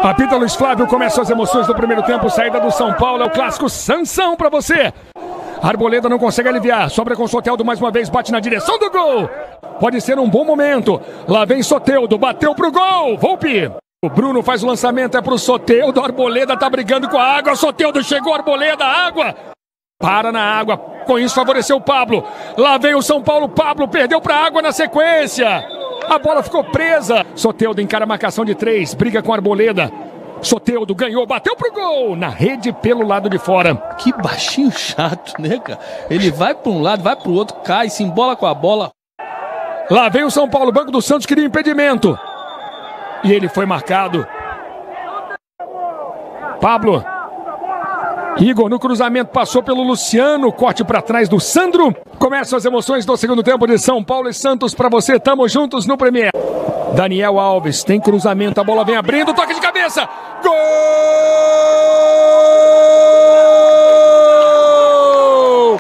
Apita Luiz Flávio, começam as emoções do primeiro tempo. Saída do São Paulo, é o clássico Sansão pra você. Arboleda não consegue aliviar, sobra com Soteldo mais uma vez, bate na direção do gol. Pode ser um bom momento. Lá vem Soteldo, bateu pro gol. Volpe. O Bruno faz o lançamento, é pro Soteldo. Arboleda tá brigando com a água. Soteldo chegou, Arboleda, água. Para na água, com isso favoreceu o Pablo. Lá vem o São Paulo, Pablo perdeu pra água na sequência. A bola ficou presa. Soteldo encara a marcação de 3, briga com a Arboleda. Soteldo ganhou, bateu pro gol, na rede pelo lado de fora. Que baixinho chato, né, cara? Ele vai para um lado, vai pro outro, cai, se embola com a bola. Lá vem o São Paulo, Banco do Santos queria impedimento. E ele foi marcado. Pablo. Igor no cruzamento, passou pelo Luciano, corte para trás do Sandro. Começam as emoções do segundo tempo de São Paulo e Santos para você, tamo juntos no Premier. Daniel Alves, tem cruzamento, a bola vem abrindo, toque de cabeça, gol!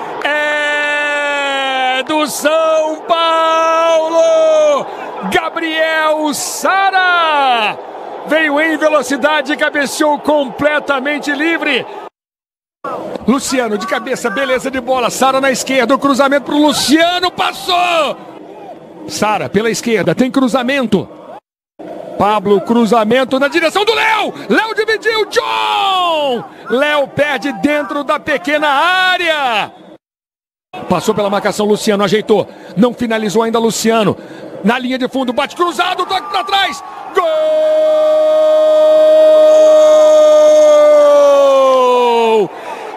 É do São Paulo, Gabriel Sara! Veio em velocidade e cabeceou completamente livre. Luciano de cabeça, beleza de bola. Sara na esquerda, o cruzamento pro Luciano, passou! Sara pela esquerda, tem cruzamento. Pablo, cruzamento na direção do Léo. Léo dividiu, John! Léo perde dentro da pequena área. Passou pela marcação, Luciano ajeitou. Não finalizou ainda, Luciano. Na linha de fundo, bate cruzado, toque pra trás. Gol!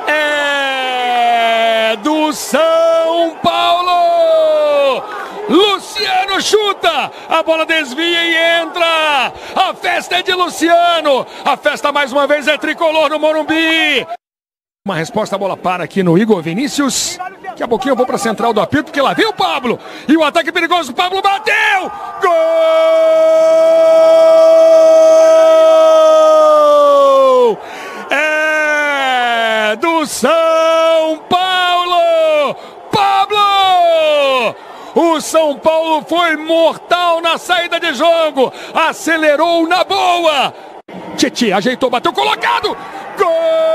É do São Paulo! Luciano chuta! A bola desvia e entra! A festa é de Luciano! A festa mais uma vez é tricolor no Morumbi! Uma resposta, a bola para aqui no Igor Vinícius. Daqui a pouquinho eu vou para a central do apito, porque lá vem o Pablo. E o ataque perigoso, o Pablo bateu! Gol! É do São Paulo! Pablo! O São Paulo foi mortal na saída de jogo. Acelerou na boa. Tchê, ajeitou, bateu, colocado! Gol!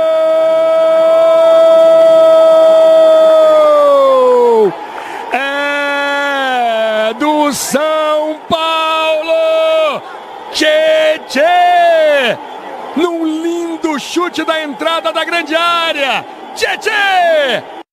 É do São Paulo! Tchê! Num lindo chute da entrada da grande área! Tchê!